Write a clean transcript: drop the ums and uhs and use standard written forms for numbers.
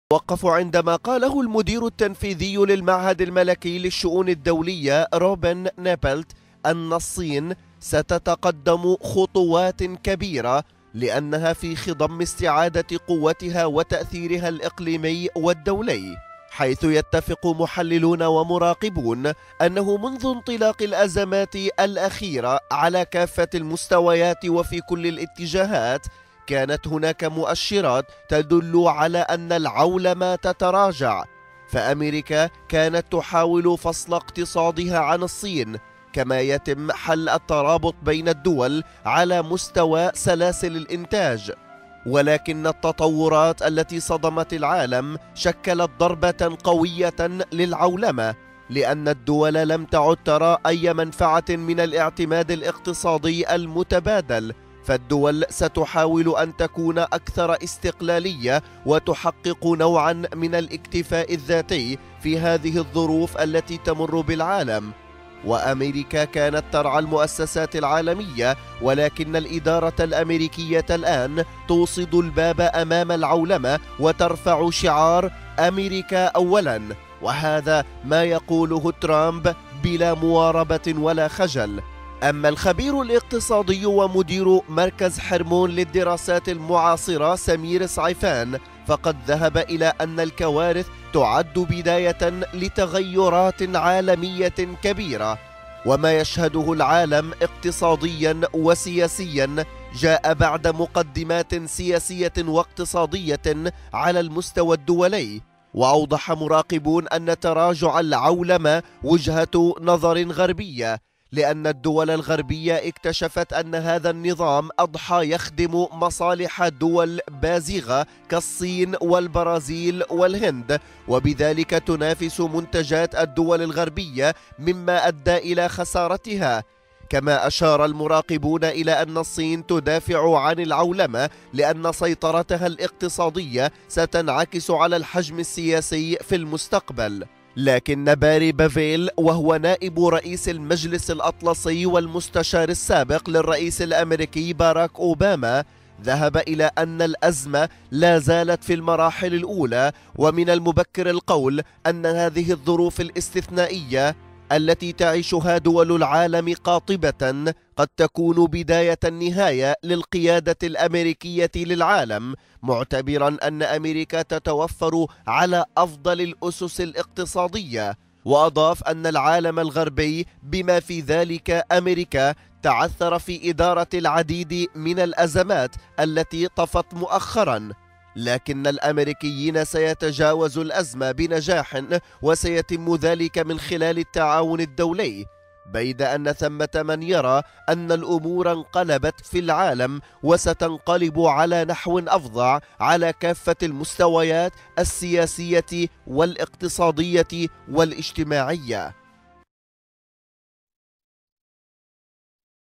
وقف عندما قاله المدير التنفيذي للمعهد الملكي للشؤون الدولية روبن نيبلت أن الصين ستتقدم خطوات كبيرة لأنها في خضم استعادة قوتها وتأثيرها الإقليمي والدولي، حيث يتفق محللون ومراقبون أنه منذ انطلاق الأزمات الأخيرة على كافة المستويات وفي كل الاتجاهات كانت هناك مؤشرات تدل على أن العولمة تتراجع، فأمريكا كانت تحاول فصل اقتصادها عن الصين، كما يتم حل الترابط بين الدول على مستوى سلاسل الإنتاج. ولكن التطورات التي صدمت العالم شكلت ضربة قوية للعولمة، لأن الدول لم تعد ترى أي منفعة من الاعتماد الاقتصادي المتبادل، فالدول ستحاول أن تكون أكثر استقلالية وتحقق نوعا من الاكتفاء الذاتي في هذه الظروف التي تمر بالعالم. وأمريكا كانت ترعى المؤسسات العالمية، ولكن الإدارة الأمريكية الآن توصد الباب أمام العولمة وترفع شعار أمريكا أولا، وهذا ما يقوله ترامب بلا مواربة ولا خجل. أما الخبير الاقتصادي ومدير مركز حرمون للدراسات المعاصرة سمير صعيفان فقد ذهب إلى أن الكوارث تعد بداية لتغيرات عالمية كبيرة، وما يشهده العالم اقتصاديا وسياسيا جاء بعد مقدمات سياسية واقتصادية على المستوى الدولي. وأوضح مراقبون أن تراجع العولمة وجهة نظر غربية، لأن الدول الغربية اكتشفت أن هذا النظام أضحى يخدم مصالح دول بازغة كالصين والبرازيل والهند، وبذلك تنافس منتجات الدول الغربية، مما أدى إلى خسارتها. كما أشار المراقبون إلى أن الصين تدافع عن العولمة لأن سيطرتها الاقتصادية ستنعكس على الحجم السياسي في المستقبل. لكن باري بافيل، وهو نائب رئيس المجلس الأطلسي والمستشار السابق للرئيس الأمريكي باراك أوباما، ذهب إلى أن الأزمة لا زالت في المراحل الأولى، ومن المبكر القول أن هذه الظروف الاستثنائية التي تعيشها دول العالم قاطبة قد تكون بداية النهاية للقيادة الأمريكية للعالم، معتبرا أن أمريكا تتوفر على أفضل الأسس الاقتصادية. وأضاف أن العالم الغربي بما في ذلك أمريكا تعثر في إدارة العديد من الأزمات التي طفت مؤخرا، لكن الأمريكيين سيتجاوزوا الأزمة بنجاح، وسيتم ذلك من خلال التعاون الدولي، بيد أن ثمة من يرى أن الأمور انقلبت في العالم وستنقلب على نحو أفظع على كافة المستويات السياسية والاقتصادية والاجتماعية.